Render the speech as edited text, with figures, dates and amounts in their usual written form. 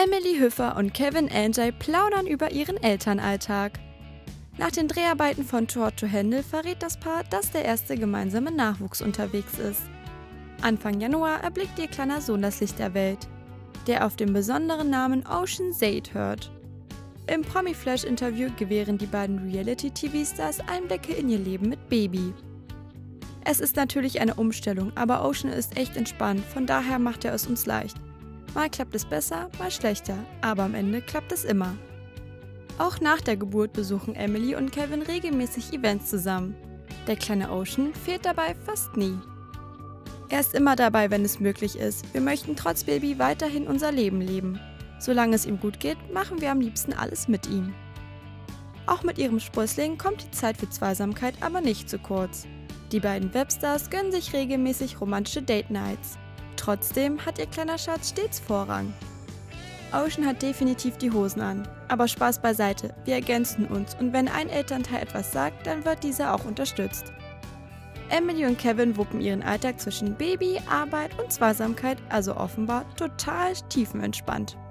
Emily Hüffer und Kevin Anjay plaudern über ihren Elternalltag. Nach den Dreharbeiten von Too Hot to Handle verrät das Paar, dass der erste gemeinsame Nachwuchs unterwegs ist. Anfang Januar erblickt ihr kleiner Sohn das Licht der Welt, der auf den besonderen Namen Ocean Zayde hört. Im Promi-Flash-Interview gewähren die beiden Reality-TV-Stars Einblicke in ihr Leben mit Baby. Es ist natürlich eine Umstellung, aber Ocean ist echt entspannt, von daher macht er es uns leicht. Mal klappt es besser, mal schlechter, aber am Ende klappt es immer. Auch nach der Geburt besuchen Emily und Kevin regelmäßig Events zusammen. Der kleine Ocean fehlt dabei fast nie. Er ist immer dabei, wenn es möglich ist. Wir möchten trotz Baby weiterhin unser Leben leben. Solange es ihm gut geht, machen wir am liebsten alles mit ihm. Auch mit ihrem Sprössling kommt die Zeit für Zweisamkeit aber nicht zu kurz. Die beiden Webstars gönnen sich regelmäßig romantische Date-Nights. Trotzdem hat ihr kleiner Schatz stets Vorrang. Ocean hat definitiv die Hosen an, aber Spaß beiseite, wir ergänzen uns und wenn ein Elternteil etwas sagt, dann wird dieser auch unterstützt. Emily und Kevin wuppen ihren Alltag zwischen Baby, Arbeit und Zweisamkeit, also offenbar total tiefenentspannt.